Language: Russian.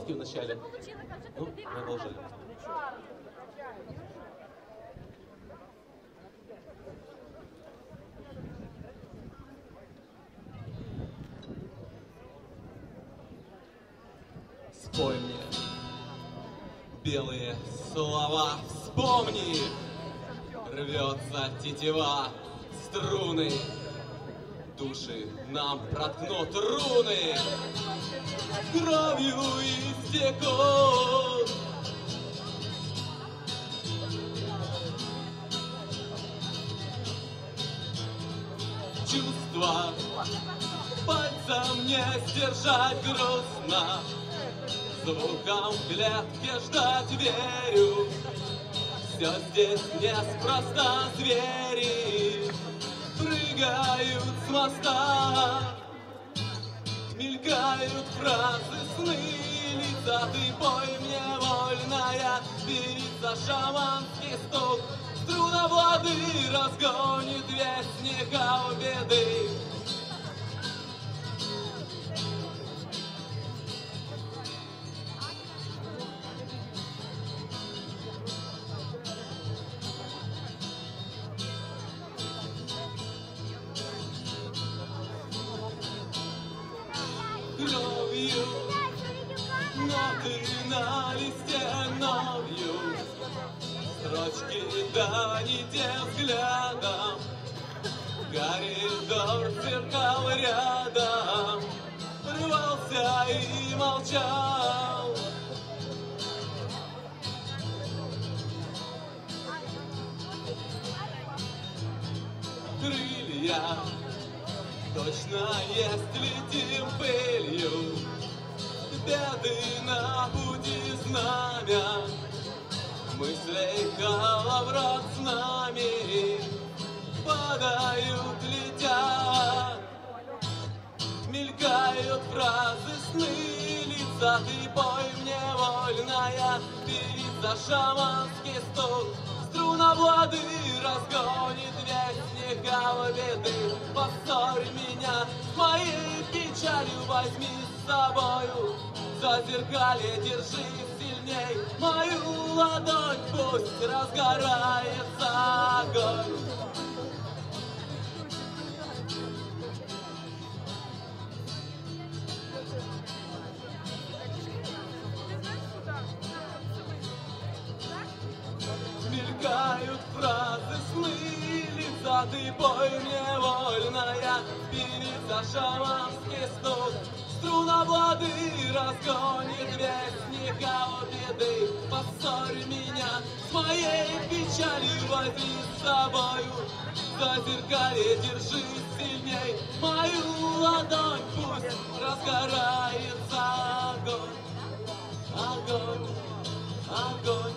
в начале. Ну, продолжали. Спой мне белые слова, вспомни, рвется тетива, струны, души нам проткнут руны, кровью истекут. Чувства пальцем не сдержать грустно, звуком в клетке ждать верю. Все здесь неспроста, звери прыгают с моста, мелькают фразы, сны, лица. Ты пой мне, вольная певица, шаманский стук, струна воды разгонит вестников беды. Кровью ноты на листе новью, строчки да не те взглядом, коридор зеркал рядом, рвался и молчал. Крылья точно есть, летим пылью, беды на пути знамя, мыслей коловрат с нами, падают, летят, мелькают фразы, сны, лица. Ты пой мне, вольная певица, шаманский стук, струна воды разгонит вестников беды. Поссорь меня с моей печалью, возьми с собою, зазеркалье держи сильней мою ладонь, пусть разгорается огонь. Мелькают фразы, сны, лица. Ты пой мне, вольная певица, шаманский стук, струна воды разгонит вестников беды. Поссорь меня с моей печалью, возьми с собою, зазеркалье держи сильней мою ладонь, пусть разгорается огонь, огонь, огонь.